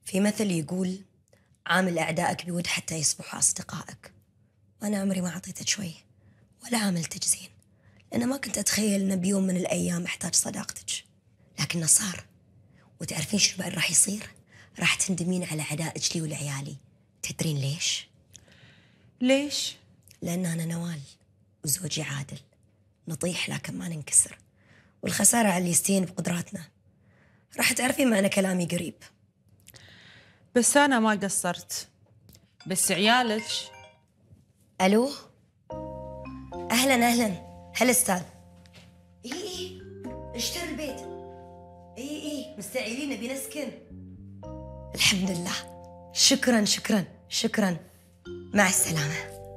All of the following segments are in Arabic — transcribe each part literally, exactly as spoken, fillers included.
في مثل يقول عامل أعدائك بود حتى يصبحوا أصدقائك، وأنا عمري ما أعطيتك شوي ولا عاملتك زين، لأن ما كنت أتخيل أن بيوم من الأيام أحتاج صداقتك، لكنه صار. وتعرفين شو بعد راح يصير؟ راح تندمين على عدائك لي ولعيالي. تدرين ليش؟ ليش؟ لأن أنا نوال وزوجي عادل، نطيح لكن ما ننكسر، والخسارة على اللي يستهين بقدراتنا. راح تعرفين معنى كلامي قريب. بس أنا ما قصرت، بس عيالك. ألو، أهلاً أهلاً، هلا أستاذ. إيه إيه اشتري البيت. إيه إيه مستعيلين نبي نسكن. الحمد لله، شكراً شكراً شكراً، مع السلامة.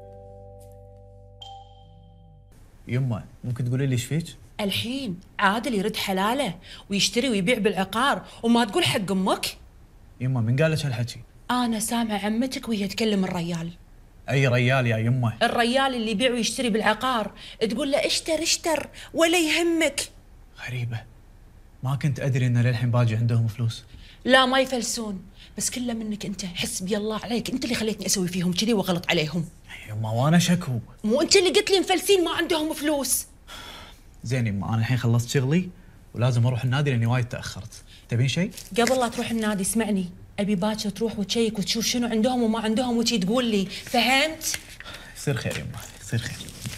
يمه ممكن تقولي لي ايش فيك؟ الحين عادل يرد حلاله ويشتري ويبيع بالعقار وما تقول حق امك؟ يمه من قال لك هالحكي؟ انا سامعه عمتك وهي تكلم الريال. اي ريال يا يمه؟ الريال اللي يبيع ويشتري بالعقار، تقول له اشتر اشتر ولا يهمك. غريبه، ما كنت ادري ان للحين باجي عندهم فلوس. لا ما يفلسون، بس كله منك انت. حسبي الله عليك، انت اللي خليتني اسوي فيهم كذي وغلط عليهم. يمه وانا شكو. مو انت اللي قلت لي مفلسين ما عندهم فلوس. زين يمه، انا الحين خلصت شغلي ولازم اروح النادي لاني وايد تاخرت. تبين شيء؟ قبل لا تروح النادي اسمعني، ابي باكر تروح وتشيك وتشوف شنو عندهم وما عندهم وتي تقول لي، فهمت؟ يصير خير يمه، يصير خير.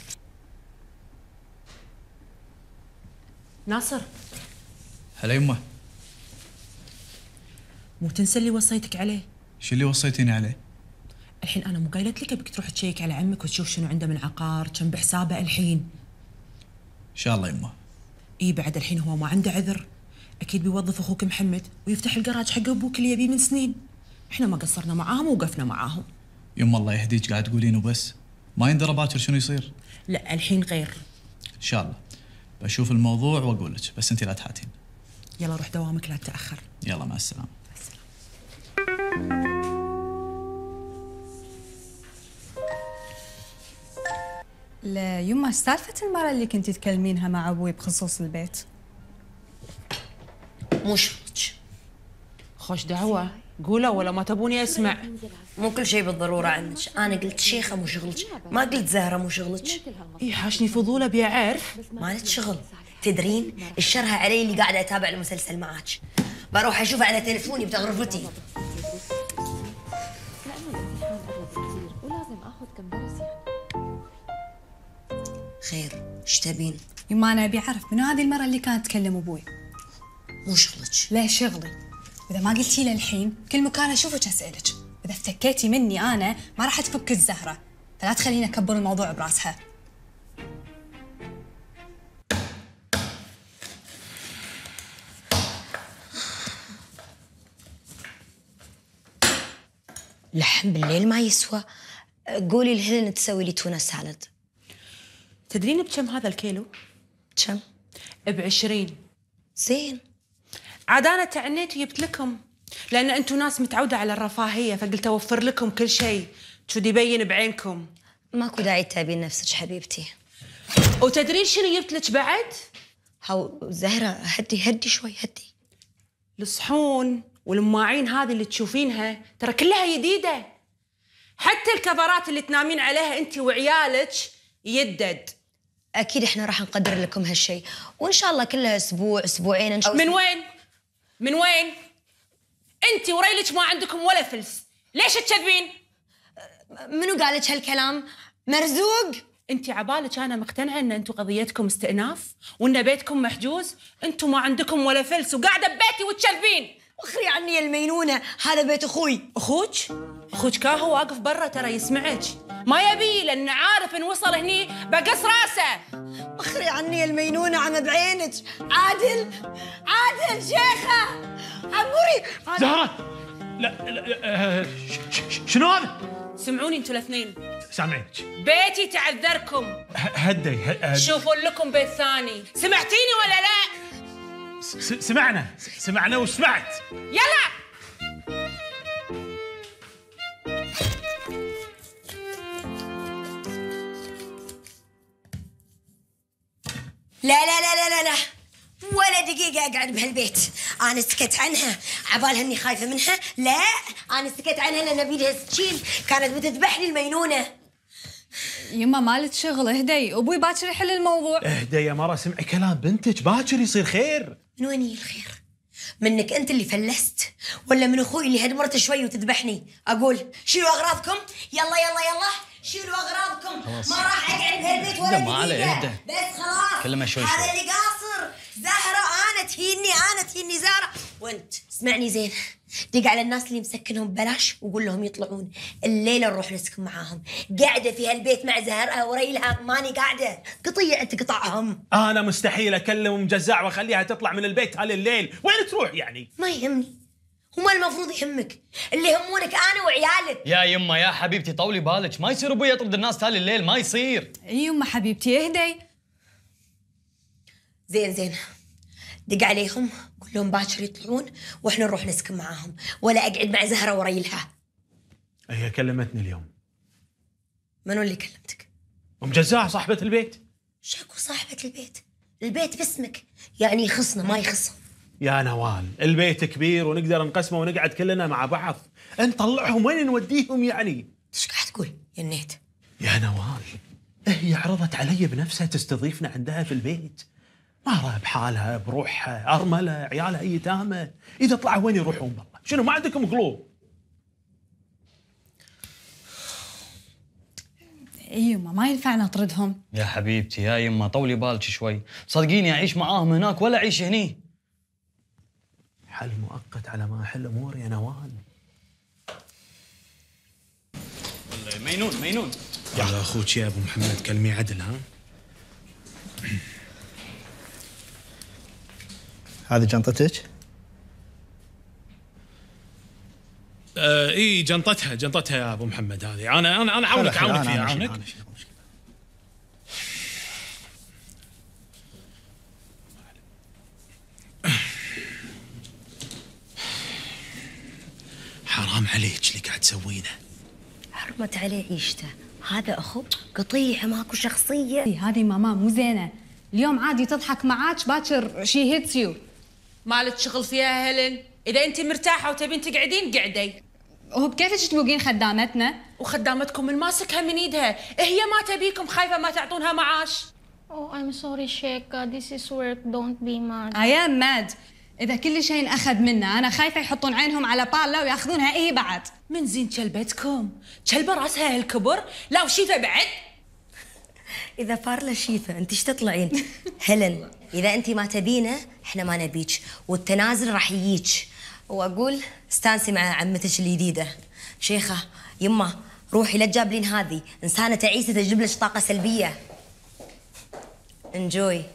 ناصر، هلا يمه. مو تنسى اللي وصيتك عليه. شو اللي وصيتيني عليه؟ الحين انا مو قايلت لك ابيك تروح تشيك على عمك وتشوف شنو عنده من عقار، كم بحسابه الحين. ان شاء الله يمه. اي بعد الحين هو ما عنده عذر، اكيد بيوظف اخوك محمد ويفتح الجراج حق ابوك اللي يبيه من سنين. احنا ما قصرنا معاهم ووقفنا معاهم. يمه الله يهديك قاعد تقولين وبس، ما يندرى باكر شنو يصير. لا الحين غير. ان شاء الله بشوف الموضوع واقول لك، بس انت لا تحاتين. يلا روح دوامك لا تتاخر. يلا مع السلامه. مع السلامه. لا يما، ايش سالفة المرة اللي كنتي تكلمينها مع ابوي بخصوص البيت؟ مو شغلك. خوش دعوة، قولوا ولا ما تبوني اسمع. مو كل شيء بالضرورة عنك، أنا قلت شيخة مو شغلك، ما قلت زهرة مو شغلك. اي حاشني فضول ابي اعرف. مالك شغل. تدرين الشرها علي اللي قاعدة أتابع المسلسل معاك، بروح أشوفه على تليفوني بتغرفتي. لأنه الامتحان قرب كثير ولازم آخذ كم درس يعني. خير، ايش تبين؟ يما انا ابي اعرف منو هذه المرة اللي كانت تكلم ابوي؟ مو شغلك. لا شغلي، واذا ما قلتي له الحين كل مكان اشوفك اسالك، اذا افتكيتي مني انا ما راح تفك الزهرة، فلا تخليني اكبر الموضوع براسها. لحم بالليل ما يسوى. قولي لهيلين تسوي لي تونة سالد. تدرين بكم هذا الكيلو؟ كم؟ بعشرين. زين. عاد انا تعنيت وجبت لكم، لان انتم ناس متعوده على الرفاهيه، فقلت اوفر لكم كل شيء، شو يبين بعينكم. ماكو داعي تتعبين نفسك حبيبتي. وتدرين شنو جبت لك بعد؟ هاو زهرة، هدي هدي شوي هدي. الصحون والماعين هذه اللي تشوفينها ترى كلها جديده، حتى الكفرات اللي تنامين عليها انت وعيالك يدد. اكيد احنا راح نقدر لكم هالشيء، وان شاء الله كلها اسبوع اسبوعين إن شاء الله. من وين؟ من وين؟ انت وريلك ما عندكم ولا فلس، ليش تكذبين؟ منو قال لك هالكلام؟ مرزوق؟ انت عبالك انا مقتنعه ان انتم قضيتكم استئناف وان بيتكم محجوز، انتم ما عندكم ولا فلس وقاعده ببيتي وتكذبين. اخري عني يا المينونه، هذا بيت اخوي. اخوك؟ اخوك كاهو واقف برا ترى يسمعك، ما يبي لان عارف ان وصل هني بقص راسه. اخري عني يا المينونه، عم بعينك. عادل عادل شيخه عموري. زهرة، لا, لا آه شنو هذا؟ سمعوني انتوا الاثنين، سامعينك. بيتي تعذركم. هدي هدي. شوفوا لكم بيت ثاني، سمعتيني ولا لا؟ سمعنا سمعنا وسمعت. يلا. لا لا لا لا لا لا ولا دقيقة أقعد بهالبيت. أنا سكت عنها عبالها إني خايفة منها. لا، أنا سكت عنها لأن بيدها سكين كانت بتذبحني المينونة. يما مالت شغل، اهدي، أبوي باكر يحل الموضوع. اهدى يا مرة، سمعي كلام بنتك، باكر يصير خير. من وين يجي الخير؟ منك أنت اللي فلست، ولا من أخوي اللي هدمرته شوي وتذبحني؟ أقول شيلوا أغراضكم، يلا يلا يلا شيلوا أغراضكم. خلاص. ما راح أقعد بهالبيت ولا ما عليه، دقيقة. اهدى. بس خلاص، كلمة شوي هذا شوي. اللي قاصر. زهرة أنا تهيني، أنا تهيني زهرة. وأنت اسمعني زين، دق على الناس اللي مسكنهم ببلاش وقول لهم يطلعون الليلة نروح نسكن معاهم. قاعدة في هالبيت مع زهرها وريلها، ماني قاعدة قطيع تقطعهم. انا مستحيل اكلم مجزع واخليها تطلع من البيت هالليل، وين تروح يعني؟ ما يهمني، وما المفروض يهمك، اللي يهمونك أنا وعيالك. يا يما يا حبيبتي طولي بالك، ما يصير ابوي يطرد الناس تالي الليل، ما يصير. اي يما حبيبتي اهدي. زين زين، دق عليهم قول لهم باكر يطلعون واحنا نروح نسكن معاهم، ولا اقعد مع زهره وريلها. هي كلمتني اليوم. منو اللي كلمتك؟ ام جزاع صاحبة البيت. شاكو صاحبة البيت؟ البيت باسمك، يعني يخصنا ما يخصهم. يا نوال، البيت كبير ونقدر نقسمه ونقعد كلنا مع بعض، نطلعهم وين نوديهم يعني؟ ايش قاعد تقول يا نيت؟ يا نوال، هي عرضت علي بنفسها تستضيفنا عندها في البيت. مرة بحالها بروحها، أرملة، عيالها يتامى، إذا طلعوا وين يروحون بالله؟ شنو ما عندكم قلوب؟ اي يما ما ينفع نطردهم. يا حبيبتي يا يما طولي بالك شوي، صدقيني اعيش معاهم هناك ولا اعيش هني. حل مؤقت على ما أحل أمور يا نوال. مينون مينون يلا أخوك يا أبو محمد كلمي عدل. ها هذه جنطتك؟ آه اي جنطتها جنطتها يا ابو محمد. هذه انا انا انا اعاونك اعاونك فيها اعاونك. حرام عليك اللي قاعد تسوينه. حرمت عليه عيشته، هذا اخو قطيع ماكو شخصيه. إي هذه ماما مو زينه، اليوم عادي تضحك معاك باكر شي هيتس يو. مالك شغل فيها هيلين، اذا انت مرتاحه وتبين تقعدين قعدي. هو بكيفك تبوقين خدامتنا؟ وخدامتكم من ماسكها من ايدها، هي ما تبيكم، خايفه ما تعطونها معاش. Oh, I'm sorry, Sheka. This is work. Don't be mad. I am mad. إذا كل شيء أخذ منا أنا خايفة يحطون عينهم على بالا وياخذونها إيه بعد. من زين كلبتكم، كلبة راسها هالكبر، لا وشيفة بعد. اذا بارلا شيفه انت ايش تطلعين؟ هيلين، اذا انت ما تبينه احنا ما نبيك، والتنازل راح يجيك. واقول استانسي مع عمتك الجديده. شيخه يمه روحي لا تجابلين هذه انسانه تعيسه تجيب لك طاقه سلبيه. انجوي.